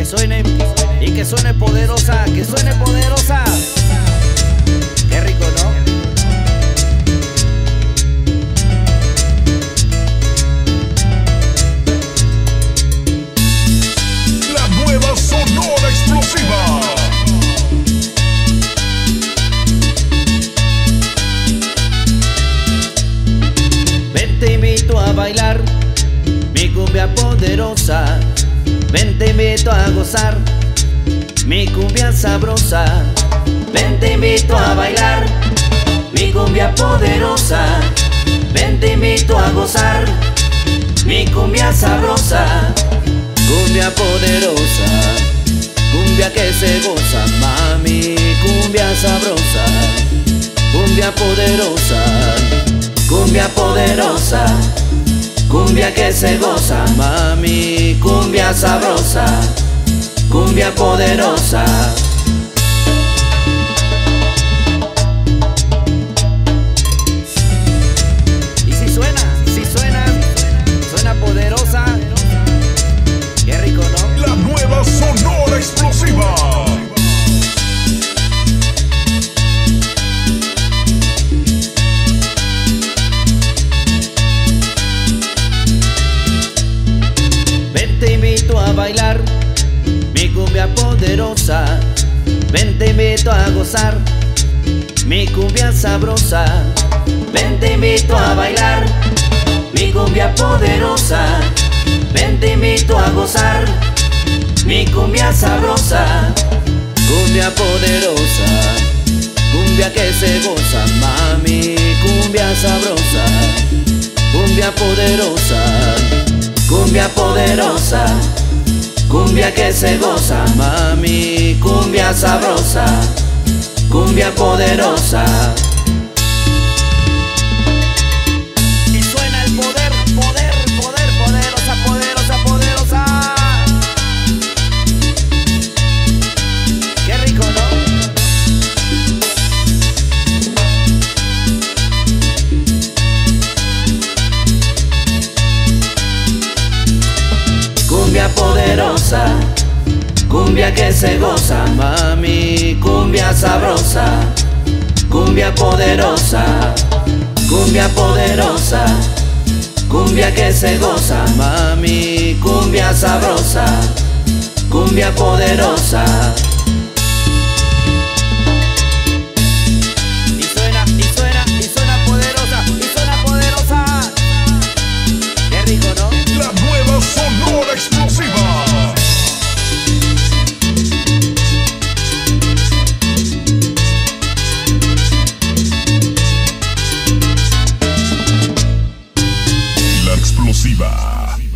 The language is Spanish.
y que suene poderosa, que suene poderosa. Qué rico, ¿no? La nueva Sonora Explosiva. Ven, te invito a bailar mi cumbia poderosa. Ven, te invito a gozar mi cumbia sabrosa. Ven, te invito a bailar mi cumbia poderosa. Ven, te invito a gozar mi cumbia sabrosa. Cumbia poderosa, cumbia que se goza, mami, cumbia sabrosa. Cumbia poderosa, cumbia poderosa, cumbia que se goza, mami, cumbia sabrosa, cumbia poderosa. Y si suena, suena poderosa. Qué rico, ¿no? La nueva Sonora Explosiva. Te invito a bailar mi cumbia poderosa. Ven, te invito a gozar mi cumbia sabrosa. Ven, te invito a bailar mi cumbia poderosa. Ven, te invito a gozar mi cumbia sabrosa. Cumbia poderosa, cumbia que se goza, mami, cumbia sabrosa. Cumbia poderosa, cumbia poderosa, cumbia que se goza, mami, cumbia sabrosa, cumbia poderosa. Y suena el poder, poder, poder, poderosa, poderosa, poderosa. Qué rico, ¿no? Cumbia poderosa, cumbia que se goza, mami, cumbia sabrosa. Cumbia poderosa, cumbia poderosa, cumbia que se goza, mami, cumbia sabrosa, cumbia poderosa. Y suena, y suena, y suena poderosa, y suena poderosa. Qué rico, ¿no? La nueva Sonora Explosiva. La Explosiva.